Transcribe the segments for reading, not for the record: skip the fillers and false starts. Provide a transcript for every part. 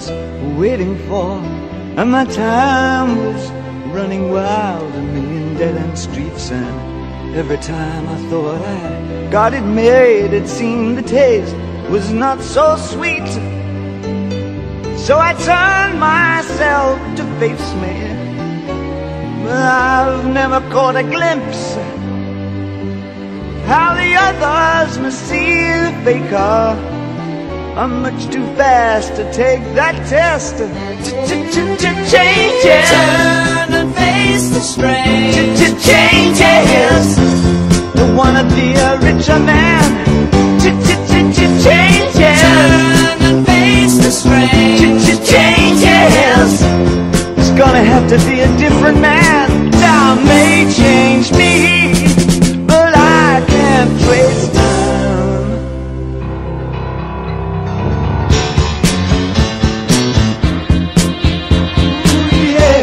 was waiting for, and my time was running wild, a million dead-end streets. And every time I thought I got it made, it seemed the taste was not so sweet. So I turned myself to face me, but I've never caught a glimpse how the others must see the faker. I'm much too fast to take that test. Changes. Turn and face the strain. Changes. Don't wanna be a richer man. Changes. Turn and face the strain. Changes. It's gonna have to be a different man. Time may change me, but I can't trace time. Yeah.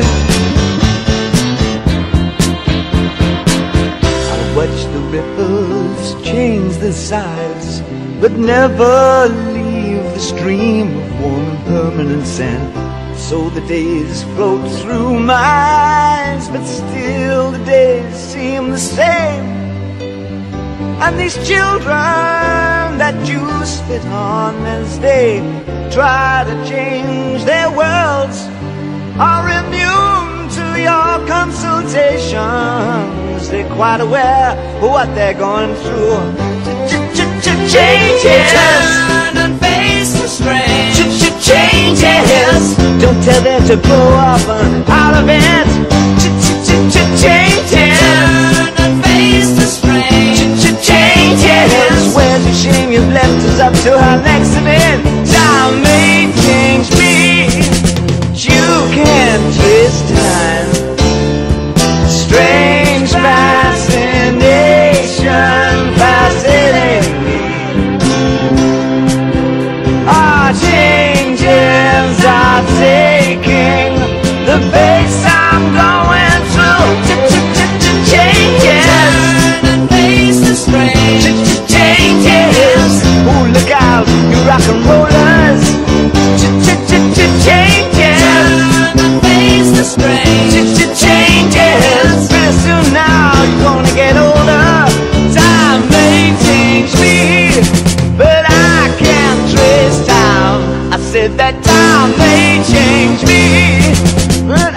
I watch the ripples change the sides, but never leave the stream of warm and permanent sand. So the days float through my eyes, but still the days seem the same. And these children that you spit on as they try to change their worlds are immune to your consultations. They're quite aware of what they're going through. Changes. Turn and face the strain. Changes. Don't tell them to blow up out of it. Changes. Turn and face the strain. Changes. Where's the shame you've left us up to our next event? Time may change me. You can't twist time. Strange fascination fascinating me. Our changes are taking the pace I'm going through. Changes. Turn and face the strain. Changes. Oh, look out, you rock and rollers. Changes. Turn and face the strain. Changes. Pretty soon now you're gonna get older. Time may change me, but I can't trace time. I said that time may change me, but